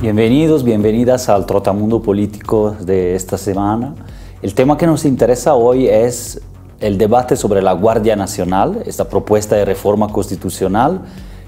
Bienvenidos, bienvenidas al Trotamundo Político de esta semana. El tema que nos interesa hoy es el debate sobre la Guardia Nacional, esta propuesta de reforma constitucional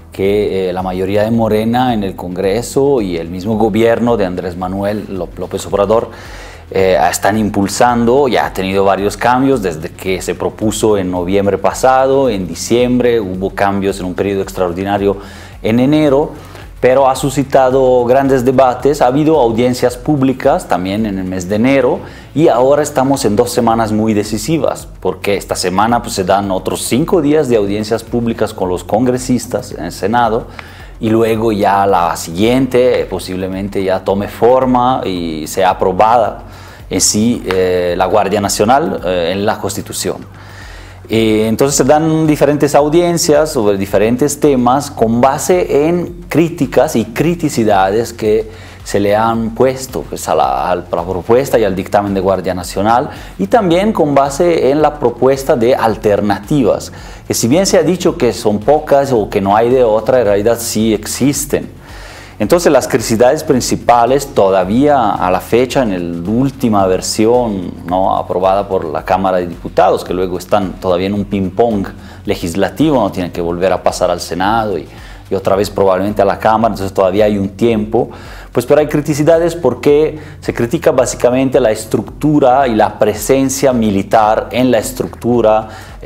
que la mayoría de Morena en el Congreso y el mismo gobierno de Andrés Manuel López Obrador están impulsando. Ya ha tenido varios cambios desde que se propuso en noviembre pasado, en diciembre hubo cambios en un periodo extraordinario en enero, pero ha suscitado grandes debates, ha habido audiencias públicas también en el mes de enero y ahora estamos en 2 semanas muy decisivas, porque esta semana pues, se dan otros 5 días de audiencias públicas con los congresistas en el Senado y luego ya la siguiente posiblemente ya tome forma y sea aprobada en sí la Guardia Nacional en la Constitución. Entonces se dan diferentes audiencias sobre diferentes temas con base en críticas y criticidades que se le han puesto pues, a la propuesta y al dictamen de Guardia Nacional, y también con base en la propuesta de alternativas, que si bien se ha dicho que son pocas o que no hay de otra, en realidad sí existen. Entonces las criticidades principales todavía a la fecha en la última versión, ¿no?, aprobada por la Cámara de Diputados, que luego están todavía en un ping-pong legislativo, no tienen que volver a pasar al Senado y otra vez probablemente a la Cámara, entonces todavía hay un tiempo, pues, pero hay criticidades porque se critica básicamente la estructura y la presencia militar en la estructura,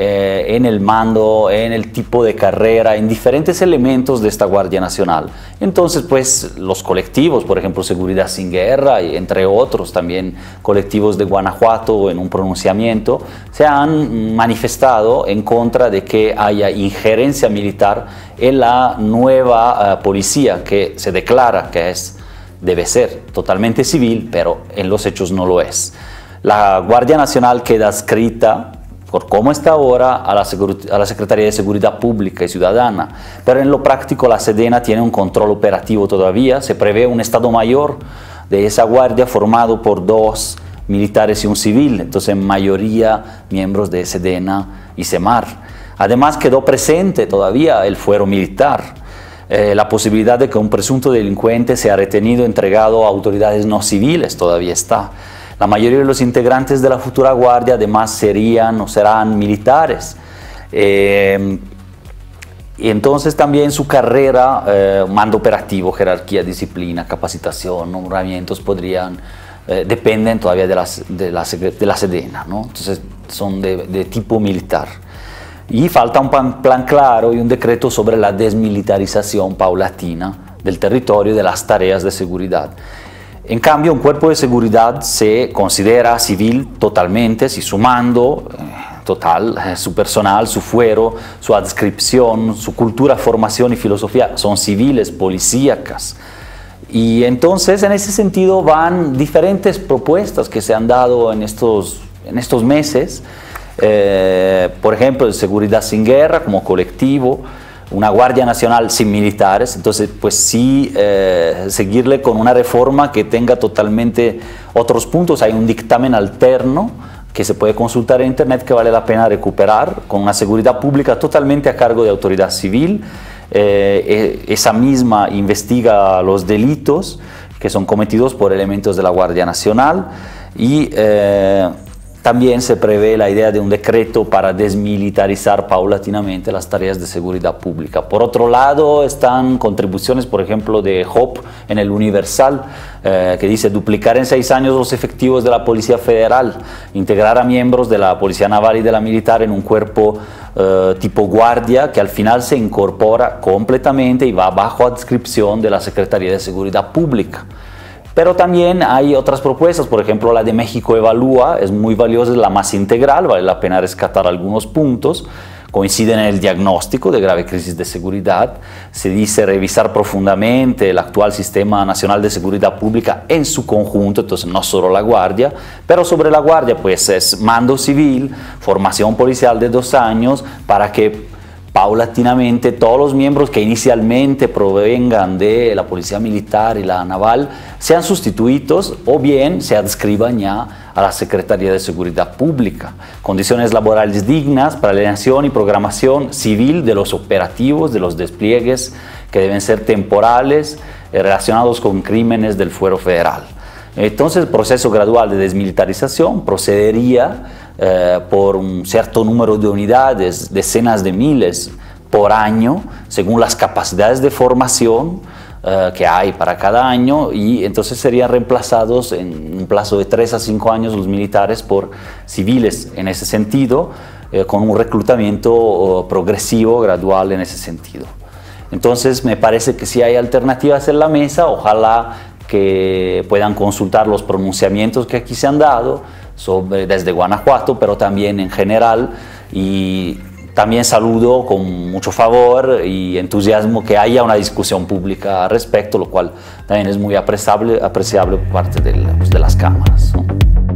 en el mando, en el tipo de carrera, en diferentes elementos de esta Guardia Nacional. Entonces, pues, los colectivos, por ejemplo, Seguridad Sin Guerra, y entre otros también colectivos de Guanajuato en un pronunciamiento, se han manifestado en contra de que haya injerencia militar en la nueva policía que se declara que debe ser totalmente civil, pero en los hechos no lo es. La Guardia Nacional queda adscrita, por cómo está ahora, a la Secretaría de Seguridad Pública y Ciudadana, pero en lo práctico la Sedena tiene un control operativo todavía. Se prevé un Estado Mayor de esa Guardia formado por 2 militares y un civil, entonces en mayoría miembros de Sedena y Semar. Además quedó presente todavía el fuero militar, la posibilidad de que un presunto delincuente sea retenido, entregado a autoridades no civiles todavía está. La mayoría de los integrantes de la futura guardia además serían o serán militares. Y entonces también su carrera, mando operativo, jerarquía, disciplina, capacitación, nombramientos dependen todavía de la Sedena, ¿no? Entonces son de tipo militar. Y falta un plan claro y un decreto sobre la desmilitarización paulatina del territorio y de las tareas de seguridad. En cambio, un cuerpo de seguridad se considera civil totalmente, si su mando total, su personal, su fuero, su adscripción, su cultura, formación y filosofía son civiles, policíacas. Y entonces, en ese sentido, van diferentes propuestas que se han dado en estos meses. Por ejemplo, de Seguridad Sin Guerra como colectivo, una Guardia Nacional sin militares, entonces pues sí seguirle con una reforma que tenga totalmente otros puntos. Hay un dictamen alterno que se puede consultar en internet que vale la pena recuperar, con una seguridad pública totalmente a cargo de autoridad civil. Esa misma investiga los delitos que son cometidos por elementos de la Guardia Nacional y también se prevé la idea de un decreto para desmilitarizar paulatinamente las tareas de seguridad pública. Por otro lado, están contribuciones, por ejemplo, de HOP en el Universal, que dice duplicar en 6 años los efectivos de la Policía Federal, integrar a miembros de la Policía Naval y de la Militar en un cuerpo tipo guardia, que al final se incorpora completamente y va bajo adscripción de la Secretaría de Seguridad Pública. Pero también hay otras propuestas, por ejemplo la de México Evalúa, es muy valiosa, es la más integral, vale la pena rescatar algunos puntos, coinciden en el diagnóstico de grave crisis de seguridad, se dice revisar profundamente el actual Sistema Nacional de Seguridad Pública en su conjunto, entonces no solo la Guardia, pero sobre la Guardia pues es mando civil, formación policial de 2 años, para que paulatinamente todos los miembros que inicialmente provengan de la Policía Militar y la Naval sean sustituidos o bien se adscriban ya a la Secretaría de Seguridad Pública. Condiciones laborales dignas, planeación y programación civil de los operativos, de los despliegues que deben ser temporales, relacionados con crímenes del fuero federal. Entonces el proceso gradual de desmilitarización procedería por un cierto número de unidades, decenas de miles por año, según las capacidades de formación que hay para cada año, y entonces serían reemplazados en un plazo de 3 a 5 años los militares por civiles en ese sentido, con un reclutamiento progresivo, gradual en ese sentido. Entonces me parece que si hay alternativas en la mesa, ojalá que puedan consultar los pronunciamientos que aquí se han dado desde Guanajuato, pero también en general, y también saludo con mucho favor y entusiasmo que haya una discusión pública al respecto, lo cual también es muy apreciable por parte de las cámaras, ¿no?